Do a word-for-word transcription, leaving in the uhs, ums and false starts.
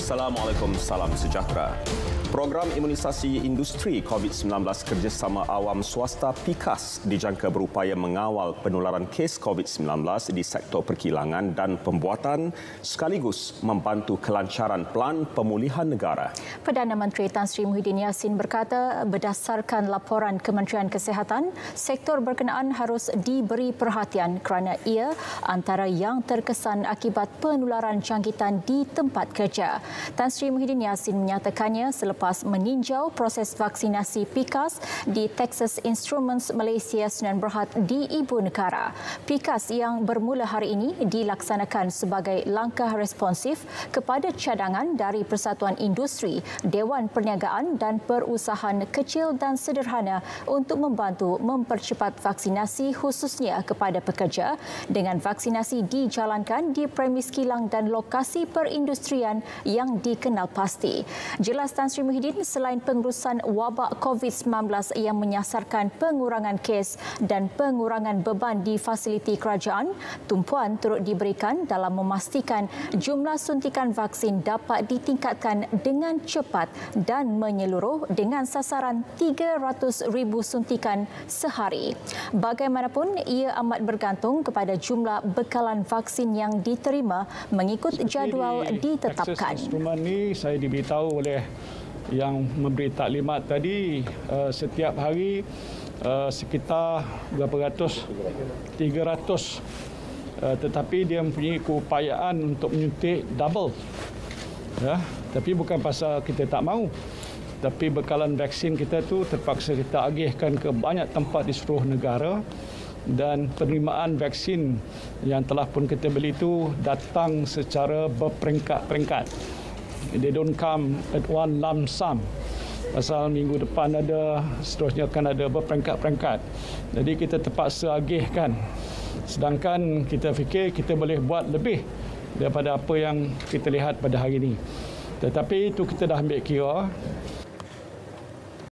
Assalamualaikum, salam sejahtera. Program imunisasi industri COVID sembilan belas kerjasama awam swasta PIKAS dijangka berupaya mengawal penularan kes COVID sembilan belas di sektor perkilangan dan pembuatan sekaligus membantu kelancaran pelan pemulihan negara. Perdana Menteri Tan Sri Muhyiddin Yassin berkata berdasarkan laporan Kementerian Kesihatan, sektor berkenaan harus diberi perhatian kerana ia antara yang terkesan akibat penularan jangkitan di tempat kerja. Tan Sri Muhyiddin Yassin menyatakannya selepas meninjau proses vaksinasi PIKAS di Texas Instruments Malaysia Sdn Bhd di Ibu Negara. PIKAS yang bermula hari ini dilaksanakan sebagai langkah responsif kepada cadangan dari Persatuan Industri, Dewan Perniagaan dan Perusahaan Kecil dan Sederhana untuk membantu mempercepat vaksinasi khususnya kepada pekerja dengan vaksinasi dijalankan di premis kilang dan lokasi perindustrian yang dikenal pasti. Jelas Tan Sri Muhyiddin, selain pengurusan wabak COVID sembilan belas yang menyasarkan pengurangan kes dan pengurangan beban di fasiliti kerajaan, tumpuan turut diberikan dalam memastikan jumlah suntikan vaksin dapat ditingkatkan dengan cepat dan menyeluruh dengan sasaran tiga ratus ribu suntikan sehari. Bagaimanapun, ia amat bergantung kepada jumlah bekalan vaksin yang diterima mengikut jadual ditetapkan. Instrumen ini saya diberitahu oleh yang memberi taklimat tadi, uh, setiap hari uh, sekitar berapa ratus, tiga ratus, uh, tetapi dia mempunyai keupayaan untuk menyuntik double, ya. Tapi bukan pasal kita tak mahu, tapi bekalan vaksin kita tu terpaksa kita agihkan ke banyak tempat di seluruh negara, dan penerimaan vaksin yang telah pun kita beli itu datang secara berperingkat-peringkat. They don't come at one lump sum. Pasal minggu depan ada, seterusnya akan ada berperingkat-peringkat. Jadi kita terpaksa agihkan. Sedangkan kita fikir kita boleh buat lebih daripada apa yang kita lihat pada hari ini. Tetapi itu kita dah ambil kira.